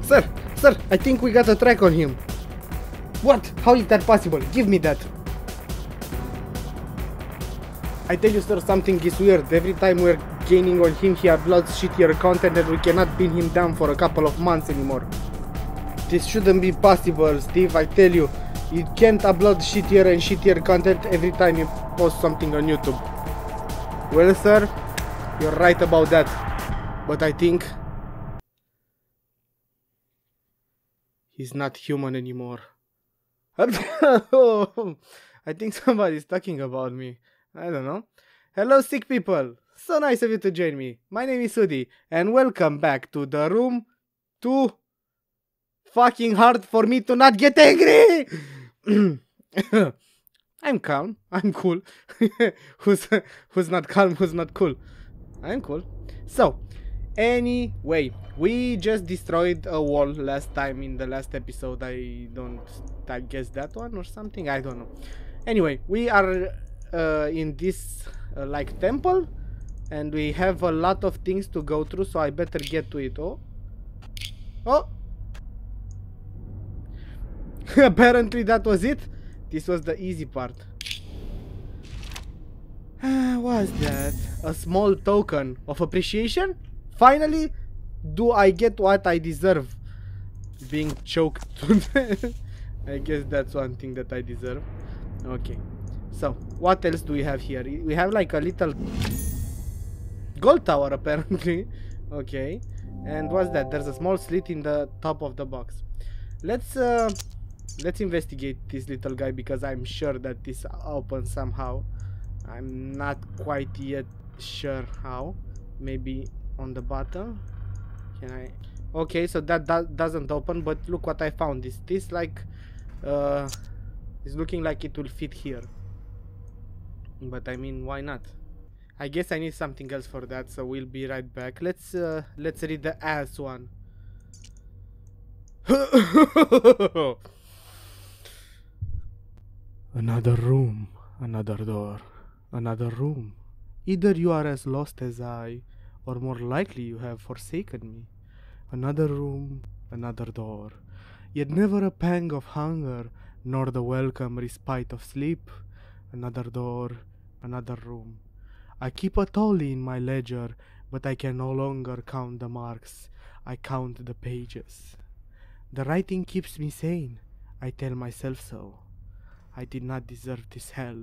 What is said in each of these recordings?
Sir, I think we got a track on him. What? How is that possible? Give me that. I tell you, sir, something is weird. Every time we're gaining on him, he uploads shittier content and we cannot pin him down for a couple of months anymore. This shouldn't be possible, Steve, I tell you. You can't upload shittier and shittier content every time you post something on YouTube. Well, sir, you're right about that. But I think he's not human anymore. I think somebody's talking about me. I don't know. Hello, sick people. So nice of you to join me. My name is WhoDys, and welcome back to the room. Too fucking hard for me to not get angry. I'm calm. I'm cool. Who's not calm? Who's not cool? I'm cool. So, anyway, we just destroyed a wall last time in the last episode. I guess that one or something. I don't know. Anyway, we are in this like temple, and we have a lot of things to go through. So I better get to it. Oh. Apparently that was it. This was the easy part. What's that? A small token of appreciation? Finally, do I get what I deserve? Being choked to death. I guess that's one thing that I deserve. Okay. So, what else do we have here? We have like a little gold tower apparently. Okay. And what's that? There's a small slit in the top of the box. Let's investigate this little guy, because I'm sure that this opens somehow. I'm not quite yet sure how. Maybe on the bottom. Can I? Okay, so that doesn't open, but look what I found. This like is looking like it will fit here. But I mean, why not? I guess I need something else for that, so we'll be right back. Let's read the ass one. Another room, another door, another room. Either you are as lost as I, or more likely you have forsaken me. Another room, another door. Yet never a pang of hunger, nor the welcome respite of sleep. Another door, another room. I keep a tally in my ledger, but I can no longer count the marks. I count the pages. The writing keeps me sane. I tell myself so. I did not deserve this hell.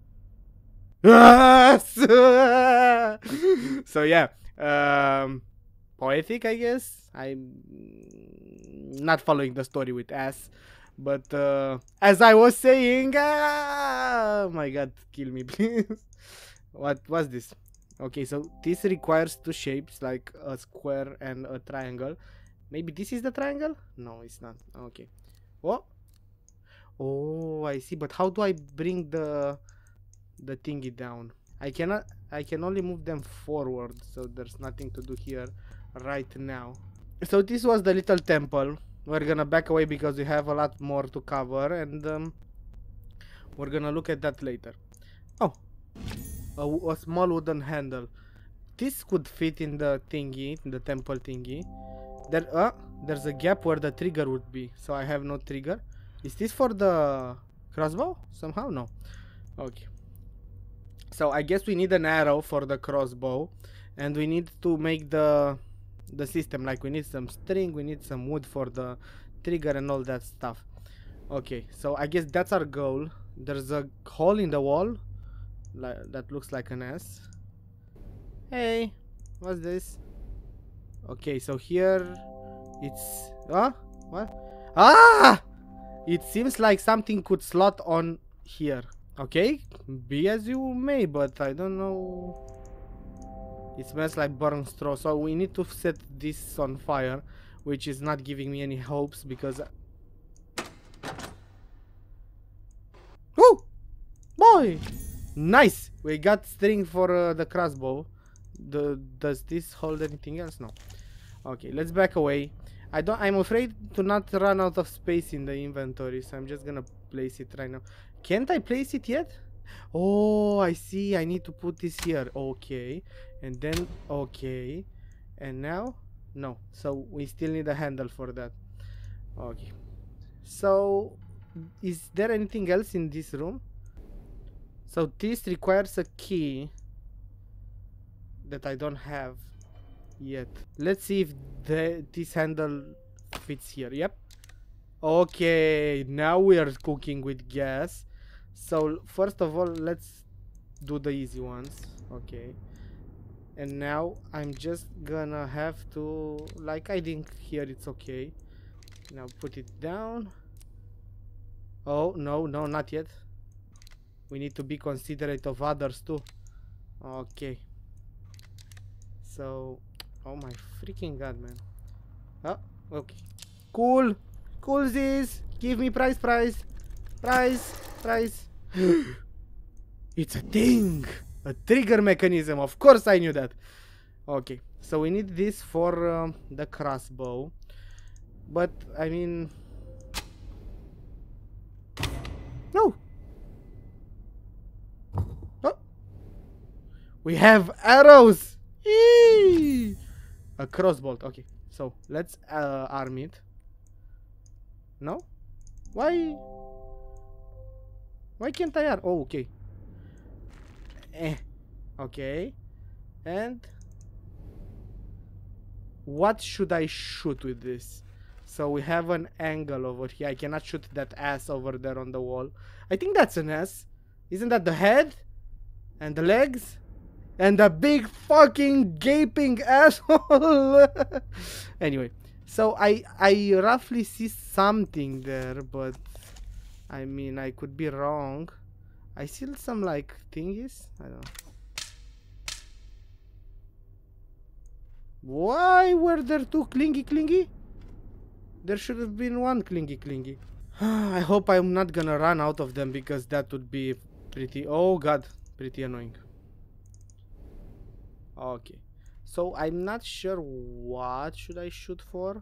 So yeah, poetic, I guess. I'm not following the story with ass, but as I was saying, oh my god, kill me please. What was this? Okay, so this requires two shapes, like a square and a triangle. Maybe this is the triangle? No, it's not. Okay. What? Oh, I see. But how do I bring the thingy down? I can only move them forward, so there's nothing to do here right now. So this was the little temple. We're gonna back away because we have a lot more to cover, and we're gonna look at that later. Oh, a small wooden handle. This could fit in the thingy, in the temple thingy. There's a gap where the trigger would be, so I have no trigger. Is this for the crossbow? Somehow? No. Okay. So I guess we need an arrow for the crossbow, and we need to make the system. Like we need some string, we need some wood for the trigger and all that stuff. Okay, so I guess that's our goal. There's a hole in the wall that looks like an S. Hey, what's this? Okay, so here it's what? Ah! It seems like something could slot on here. Okay, be as you may, but I don't know. It smells like burnt straw, so we need to set this on fire, which is not giving me any hopes because... Woo! Boy! Nice! We got string for the crossbow. Does this hold anything else? No. Okay, let's back away. I'm afraid to not run out of space in the inventory, so I'm just gonna place it right now. Can't I place it yet? Oh, I see. I need to put this here. Okay. And then, okay. And now, No. So we still need a handle for that. Okay. So is there anything else in this room? So this requires a key that I don't have yet. Let's see if this handle fits here. Yep. Okay, now we are cooking with gas. So first of all, let's do the easy ones. Okay. And now I'm just gonna have to, like, I think here it's okay. Now put it down. Oh, no, no, not yet. We need to be considerate of others too. Okay. So, oh my freaking god, man. Oh, okay. Cool. Cool this. Give me price. It's a thing. A trigger mechanism. Of course I knew that. Okay. So we need this for the crossbow. But, I mean... No. Oh. We have arrows. Eee! A crossbow. Okay. So, let's arm it. No? Why can't I arm? Oh, okay. Okay. And what should I shoot with this? So we have an angle over here. I cannot shoot that ass over there on the wall. I think that's an ass. Isn't that the head? And the legs? And the big fucking gaping asshole. Anyway, so I roughly see something there, but I mean, I could be wrong. I see some like thingies. I don't know. Why were there two clingy? There should have been one clingy. I hope I'm not gonna run out of them, because that would be pretty, oh god, pretty annoying. Okay, so I'm not sure what should I shoot for.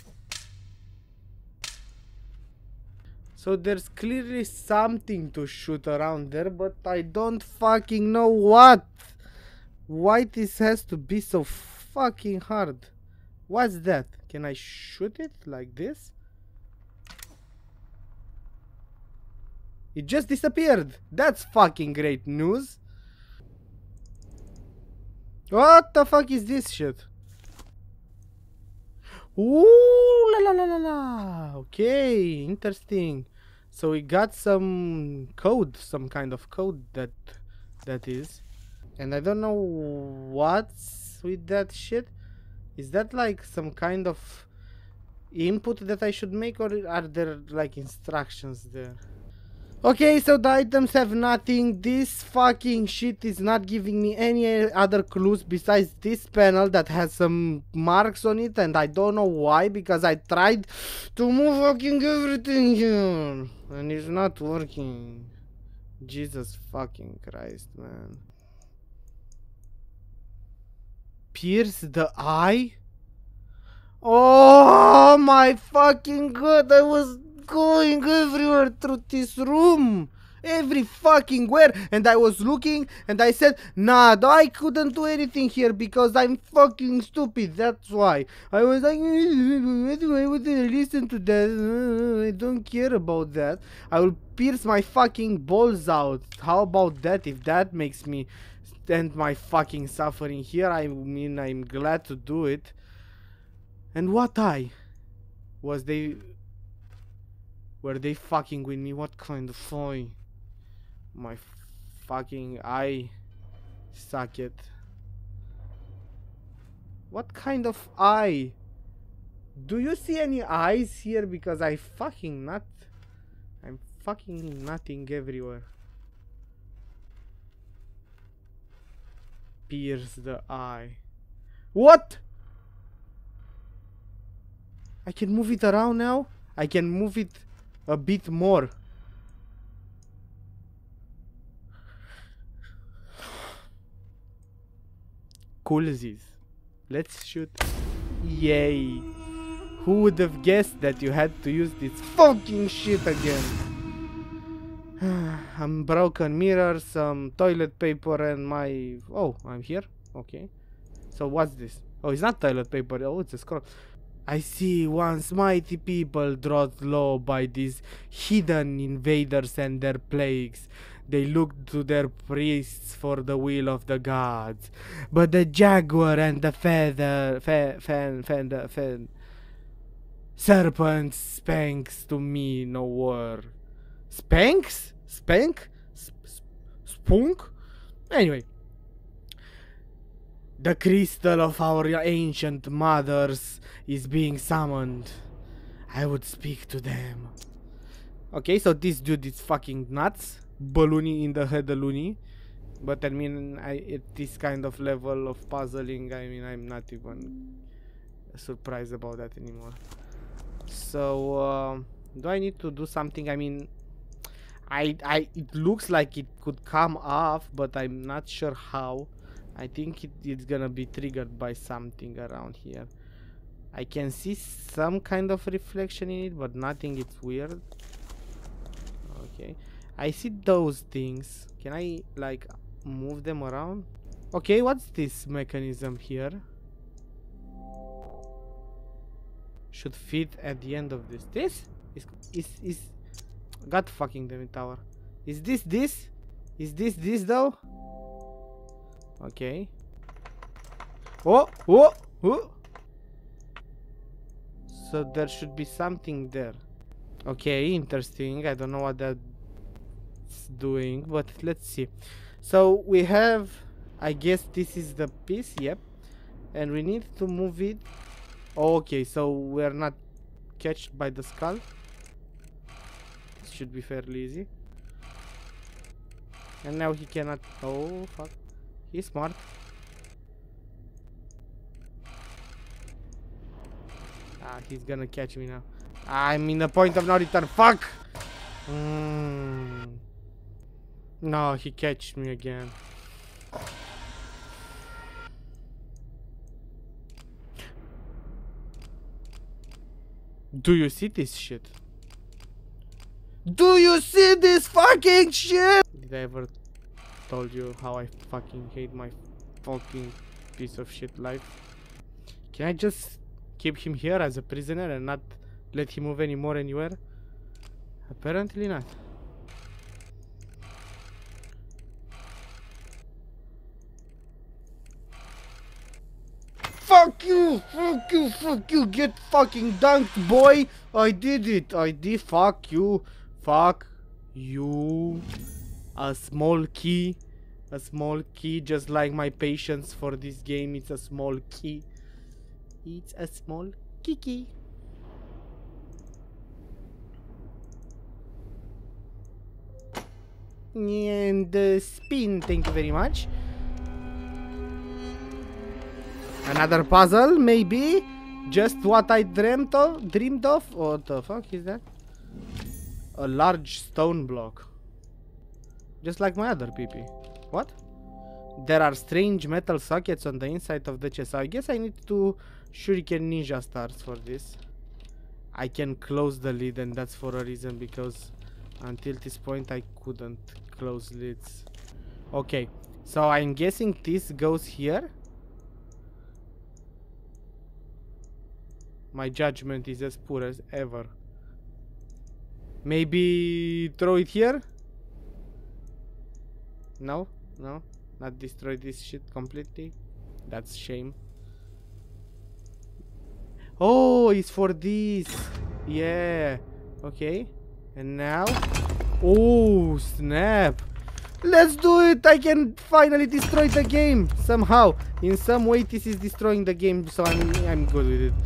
So there's clearly something to shoot around there, but I don't fucking know what. Why this has to be so fucking hard? What's that? Can I shoot it like this? It just disappeared. That's fucking great news. What the fuck is this shit? Ooh, la. Okay, interesting. So we got some code, some kind of code that is. And I don't know what's with that shit. Is that like some kind of input that I should make, or are there like instructions there? Okay, so the items have nothing. This fucking shit is not giving me any other clues besides this panel that has some marks on it, and I don't know why, because I tried to move fucking everything here and it's not working. Jesus fucking Christ, man. Pierce the eye? Oh my fucking god, I was going everywhere through this room, every fucking where, and I was looking and I said, nah, I couldn't do anything here because I'm fucking stupid. That's why I was like, I wouldn't listen to that. I don't care about that. I will pierce my fucking balls out. How about that? If that makes me end my fucking suffering here, I mean, I'm glad to do it. And what eye? Were they fucking with me? What kind of eye? My fucking eye socket. What kind of eye? Do you see any eyes here? Because I'm fucking nothing everywhere. Pierce the eye. What? I can move it around now? I can move it a bit more. Coolsies. Let's shoot. Yay. Who would have guessed that you had to use this fucking shit again? Some broken mirror, some toilet paper, and my... Oh, I'm here? Okay. So what's this? Oh, it's not toilet paper. Oh, it's a scroll. I see once mighty people brought low by these hidden invaders and their plagues. They looked to their priests for the will of the gods. But the jaguar and the serpent spanks to me no word. Spanks? Spank? Spunk? Anyway. The crystal of our ancient mothers is being summoned. I would speak to them. Okay, so this dude is fucking nuts. Balloony in the head, the loony. But I mean, at this kind of level of puzzling, I mean, I'm not even surprised about that anymore. So, do I need to do something? I mean, it looks like it could come off, but I'm not sure how. I think it's gonna be triggered by something around here. I can see some kind of reflection in it, but nothing. It's weird. Okay, I see those things. Can I like move them around? Okay, what's this mechanism here? Should fit at the end of this. This is God fucking damn it, tower. Is this? Is this though? Okay. Oh. So there should be something there. Okay, interesting. I don't know what that's doing, but let's see. So we have, I guess this is the piece, yep. And we need to move it. Oh, okay, so we're not catched by the skull. This should be fairly easy. And now he cannot. Oh, fuck. He's smart. Ah, he's gonna catch me now. I'm in the point of no return. Fuck! No, he catched me again. Do you see this shit? Do you see this fucking shit? Did I ever told you how I fucking hate my fucking piece of shit life? Can I just keep him here as a prisoner and not let him move anymore anywhere? Apparently not. Fuck you! Fuck you! Fuck you! Get fucking dunked, boy! I did it! I did. Fuck you! Fuck you! A small key, just like my patience for this game. It's a small key. It's a small key. And spin, thank you very much. Another puzzle, maybe. Just what I dreamed of. What the fuck is that? A large stone block. Just like my other PP. What? There are strange metal sockets on the inside of the chest. So I guess I need to shuriken ninja stars for this. I can close the lid, and that's for a reason, because until this point I couldn't close lids. Okay, so I'm guessing this goes here. My judgment is as poor as ever. Maybe throw it here? No, not destroy this shit completely. That's shame. Oh, it's for this. Yeah. Okay. And now, oh snap! Let's do it! I can finally destroy the game somehow. In some way, this is destroying the game, so I'm good with it.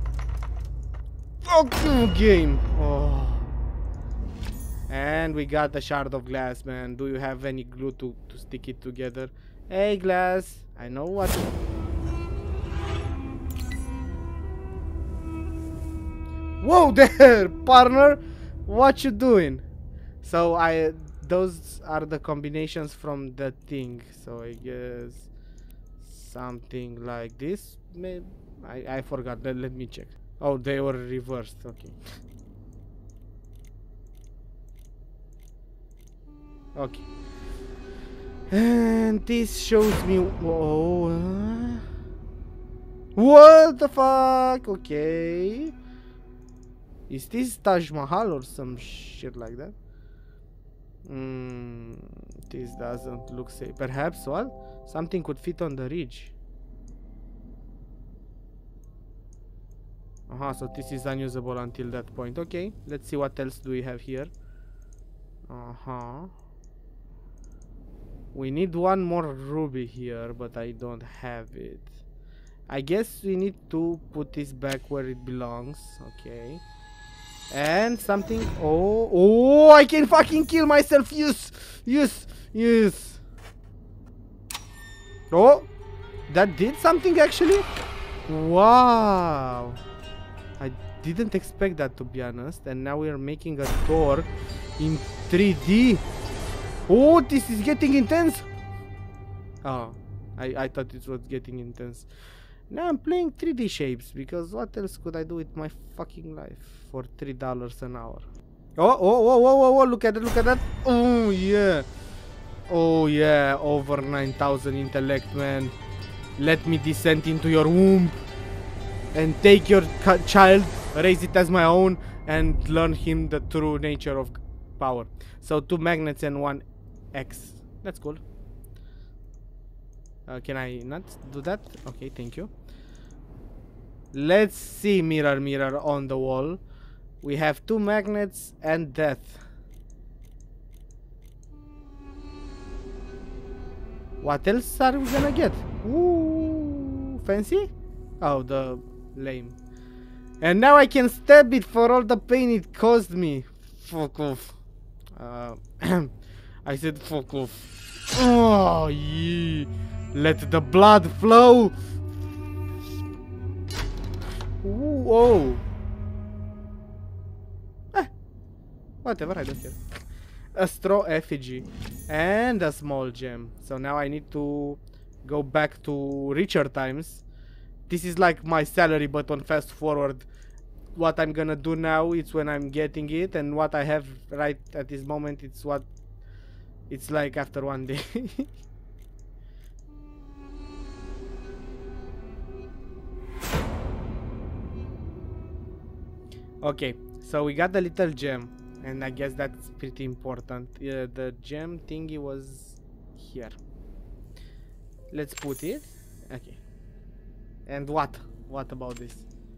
Fuck you, game! Oh. And we got a shard of glass, man. Do you have any glue to stick it together? Hey, glass. I know what. Whoa there, partner. What you doing? So those are the combinations from the thing. So I guess something like this. Maybe I forgot. Let me check. Oh, they were reversed. Okay. Okay. And this shows me. Oh. What the fuck? Okay. Is this Taj Mahal or some shit like that? This doesn't look safe. Perhaps what? Something could fit on the ridge. So this is unusable until that point. Okay, let's see what else do we have here. We need one more ruby here, but I don't have it. I guess we need to put this back where it belongs. Okay. And something. Oh, I can fucking kill myself. Yes. Oh, that did something actually. Wow. I didn't expect that, to be honest. And now we are making a door in 3D. Oh, this is getting intense. Oh, I thought it was getting intense. Now I'm playing 3D shapes, because what else could I do with my fucking life for $3 an hour? Oh, look at that. Oh yeah, over 9,000 intellect, man. Let me descend into your womb and take your child, raise it as my own, and learn him the true nature of power. So 2 magnets and 1 X. That's cool. Can I not do that? Okay, thank you. Let's see, mirror on the wall. We have 2 magnets and death. What else are we gonna get? Ooh, fancy? Oh, the lame. And now I can stab it for all the pain it caused me. Fuck off. I said fuck off. Oh, yeah. Let the blood flow. Ooh, oh. Whatever, I don't care. A straw effigy and a small gem. So now I need to go back to richer times. This is like my salary, but on fast forward. What I'm gonna do now is when I'm getting it, and what I have right at this moment, it's what it's like after 1 day. Okay, so we got the little gem, and I guess that's pretty important. The gem thingy was here. Let's put it. Okay. And what? What about this?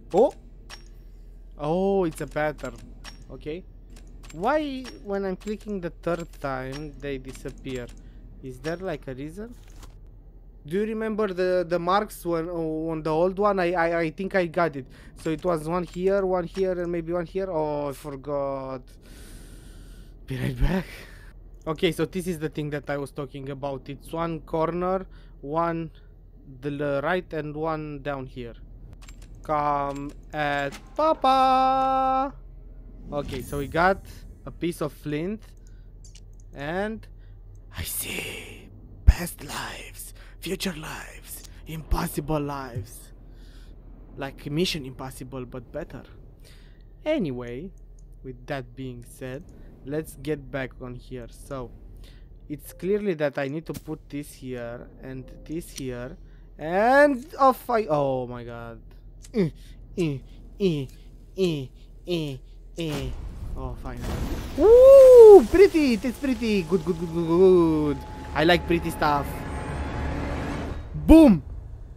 Oh, it's a pattern. Okay. Why, when I'm clicking the 3rd time, they disappear? Is there like a reason? Do you remember the marks when on the old one? I think I got it. So it was one here, and maybe one here. Oh, I forgot. Be right back. Okay, so this is the thing that I was talking about. It's one corner, one the right, and one down here. Come at Papa. Okay, so we got a piece of flint, and I see past lives, future lives, impossible lives, like Mission Impossible but better. Anyway, with that being said, let's get back on here. So it's clearly that I need to put this here and this here, and off I. Oh my god. Oh, fine. Woo! Pretty! It's pretty! Good. I like pretty stuff. Boom!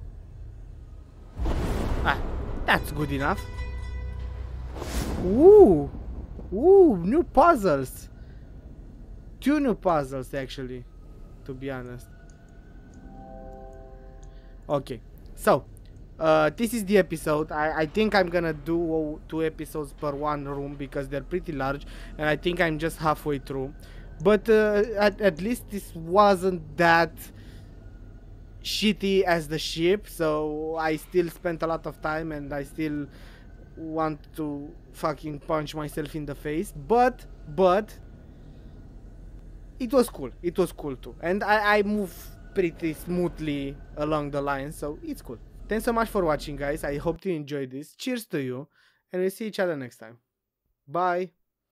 That's good enough. Ooh! New puzzles! 2 new puzzles, actually, to be honest. Okay, so this is the episode. I think I'm gonna do 2 episodes per 1 room, because they're pretty large, and I think I'm just halfway through. But at least this wasn't that shitty as the ship, so I still spent a lot of time, and I still want to fucking punch myself in the face, but it was cool too, and I move pretty smoothly along the line, so it's cool. Thanks so much for watching, guys. I hope you enjoyed this. Cheers to you, and we'll see each other next time. Bye.